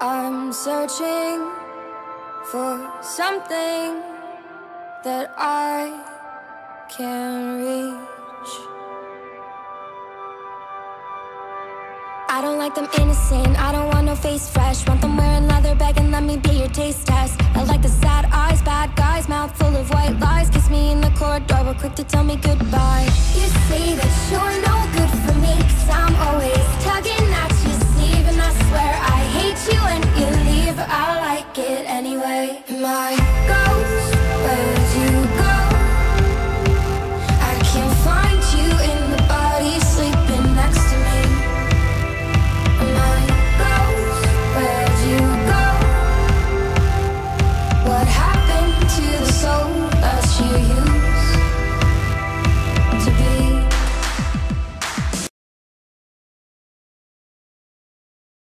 I'm searching for something that I can reach. I don't like them innocent, I don't want no face fresh. Want them wearing leather bag and let me be your taste test. I like the sad eyes, bad guys, mouth full of white lies. Kiss me in the corridor, but quick to tell me goodbye. You say that you're not